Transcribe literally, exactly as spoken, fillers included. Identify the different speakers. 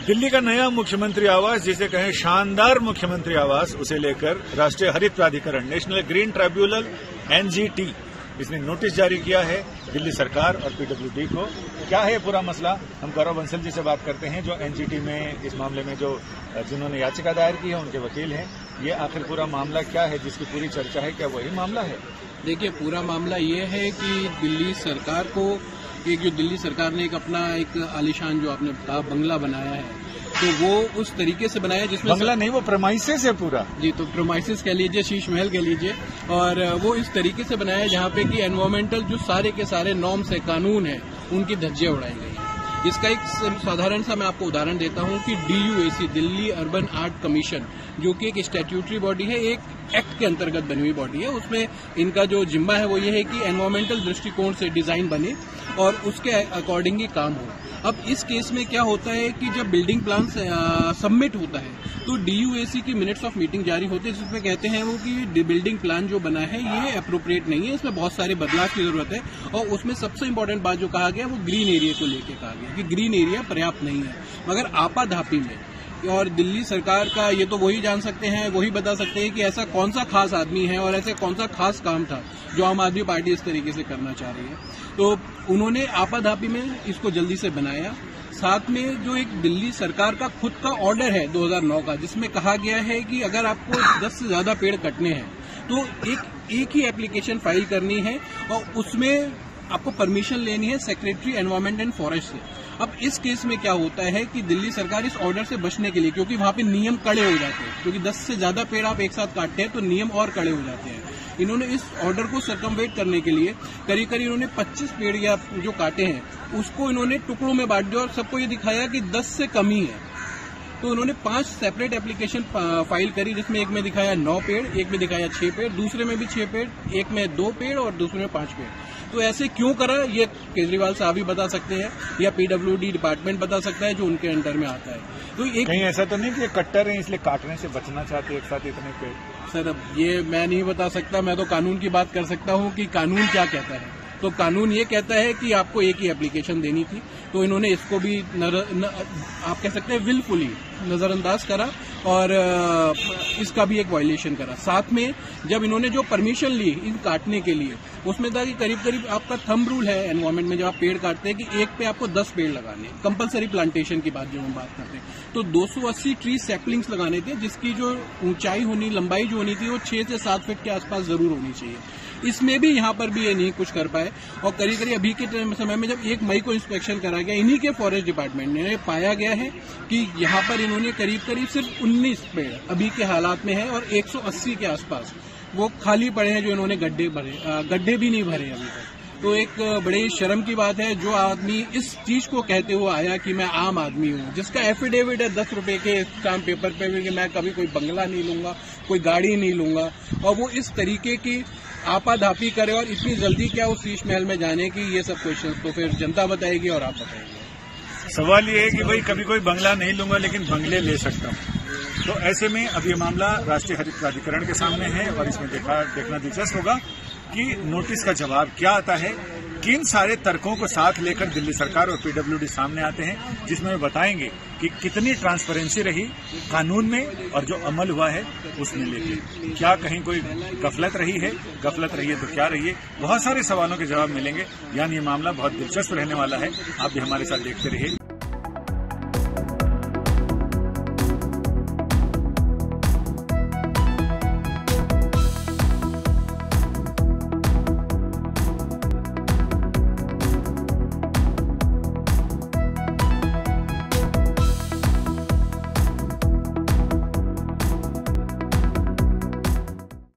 Speaker 1: दिल्ली का नया मुख्यमंत्री आवास, जिसे कहें शानदार मुख्यमंत्री आवास, उसे लेकर राष्ट्रीय हरित प्राधिकरण नेशनल ग्रीन ट्राइब्यूनल एनजीटी इसने नोटिस जारी किया है दिल्ली सरकार और पीडब्ल्यूडी को। क्या है पूरा मसला, हम गौरव बंसल जी से बात करते हैं, जो एनजीटी में इस मामले में जो जिन्होंने याचिका दायर की है उनके वकील हैं। ये आखिर पूरा मामला क्या है जिसकी पूरी चर्चा है, क्या वही मामला है?
Speaker 2: देखिए, पूरा मामला ये है कि दिल्ली सरकार को एक जो दिल्ली सरकार ने एक अपना एक आलीशान जो आपने कहा बंगला बनाया है, तो वो उस तरीके से बनाया जिसमें
Speaker 1: बंगला नहीं, वो प्रेमाइसेस है पूरा।
Speaker 2: जी, तो प्रेमाइसेस कह लीजिए, शीश महल कह लीजिए, और वो इस तरीके से बनाया है जहाँ पे कि एनवायरमेंटल जो सारे के सारे नॉर्म्स है, कानून है, उनकी धज्जियां उड़ाई गई है। इसका एक साधारण सा मैं आपको उदाहरण देता हूँ कि DUAC Delhi urban art commission, जो कि एक स्टैट्यूटरी बॉडी है, एक एक्ट के अंतर्गत बनी हुई बॉडी है, उसमें इनका जो जिम्मा है वो ये है कि एनवायरमेंटल दृष्टिकोण से डिजाइन बने और उसके अकॉर्डिंग ही काम हो। अब इस केस में क्या होता है कि जब बिल्डिंग प्लान सबमिट होता है तो डीयूएसी की मिनट्स ऑफ मीटिंग जारी होती है, जिसमें कहते हैं वो कि बिल्डिंग प्लान जो बना है ये अप्रोप्रिएट नहीं है, इसमें बहुत सारे बदलाव की जरूरत है। और उसमें सबसे इंपॉर्टेंट बात जो कहा गया वो ग्रीन एरिया को लेकर कहा गया कि ग्रीन एरिया पर्याप्त नहीं है। मगर आपाधापी में, और दिल्ली सरकार का ये तो वही जान सकते हैं, वही बता सकते हैं कि ऐसा कौन सा खास आदमी है और ऐसे कौन सा खास काम था जो आम आदमी पार्टी इस तरीके से करना चाह रही है। तो उन्होंने आपाधापी में इसको जल्दी से बनाया। साथ में जो एक दिल्ली सरकार का खुद का ऑर्डर है दो हज़ार नौ का, जिसमें कहा गया है कि अगर आपको दस से ज्यादा पेड़ कटने हैं तो एक एक ही एप्लीकेशन फाइल करनी है और उसमें आपको परमिशन लेनी है सेक्रेटरी एनवायरमेंट एंड फॉरेस्ट से। अब इस केस में क्या होता है कि दिल्ली सरकार इस ऑर्डर से बचने के लिए, क्योंकि वहां पे नियम कड़े हो जाते हैं, क्योंकि दस से ज्यादा पेड़ आप एक साथ काटते हैं तो नियम और कड़े हो जाते हैं, इन्होंने इस ऑर्डर को सर्कमवेट करने के लिए करीब करीब इन्होंने पच्चीस पेड़ या जो काटे हैं उसको इन्होंने टुकड़ों में बांट दिया और सबको ये दिखाया कि दस से कम ही है। तो उन्होंने पांच सेपरेट एप्लीकेशन फाइल करी, जिसमें एक में दिखाया नौ पेड़, एक में दिखाया छह पेड़, दूसरे में भी छह पेड़, एक में दो पेड़ और दूसरे में पांच पेड़। तो ऐसे क्यों करा ये केजरीवाल साहब भी बता सकते हैं या पीडब्ल्यूडी डिपार्टमेंट बता सकता है जो उनके अंडर में आता है। तो एक
Speaker 1: कहीं ऐसा तो नहीं कि कट्टर हैं इसलिए काटने से बचना चाहते एक साथ इतने पेड़?
Speaker 2: सर, अब ये मैं नहीं बता सकता, मैं तो कानून की बात कर सकता हूँ कि कानून क्या कहता है। तो कानून ये कहता है कि आपको एक ही एप्लीकेशन देनी थी, तो इन्होंने इसको भी नर, न, आप कह सकते हैं विलफुली नजरअंदाज करा और इसका भी एक वायलेशन करा। साथ में जब इन्होंने जो परमिशन ली इन काटने के लिए, उसमें था कि करीब करीब आपका थंब रूल है एनवायरमेंट में, जब आप पेड़ काटते हैं कि एक पे आपको दस पेड़ लगाने, कंपलसरी प्लांटेशन की बात जो हम बात करते हैं, तो दो सौ अस्सी ट्री सैपलिंग्स लगाने थे, जिसकी जो ऊंचाई होनी, लंबाई जो होनी थी वो छह से सात फीट के आसपास जरूर होनी चाहिए। इसमें भी यहाँ पर भी ये नहीं कुछ कर पाए और करीब करीब अभी के समय में जब एक मई को इंस्पेक्शन करा गया इन्हीं के फॉरेस्ट डिपार्टमेंट ने, पाया गया है कि यहाँ पर इन्होंने करीब करीब सिर्फ उन्नीस पेड़ अभी के हालात में है और एक सौ अस्सी के आसपास वो खाली पड़े हैं जो इन्होंने गड्ढे भरे, गड्ढे भी नहीं भरे अभी तक। तो एक बड़ी शर्म की बात है, जो आदमी इस चीज को कहते हुए आया कि मैं आम आदमी हूँ, जिसका एफिडेविट है दस रुपए के स्टाम्प पेपर पे कि मैं कभी कोई बंगला नहीं लूंगा, कोई गाड़ी नहीं लूंगा, और वो इस तरीके की आपाधापी करे और इतनी जल्दी क्या उस शीश महल में जाने की, ये सब क्वेश्चन तो फिर जनता बताएगी और आप बताएंगे।
Speaker 1: सवाल ये है कि भाई कभी कोई बंगला नहीं लूंगा लेकिन बंगले ले सकता हूँ। तो ऐसे में अब ये मामला राष्ट्रीय हरित प्राधिकरण के सामने है और इसमें देखा देखना दिलचस्प होगा कि नोटिस का जवाब क्या आता है। किन सारे तर्कों को साथ लेकर दिल्ली सरकार और पीडब्ल्यूडी सामने आते हैं, जिसमें वे बताएंगे कि कितनी ट्रांसपेरेंसी रही कानून में और जो अमल हुआ है उसमें लेके, क्या कहीं कोई गफलत रही है, गफलत रही है तो क्या रही है। बहुत सारे सवालों के जवाब मिलेंगे, यानी ये मामला बहुत दिलचस्प रहने वाला है। आप भी हमारे साथ देखते रहिए।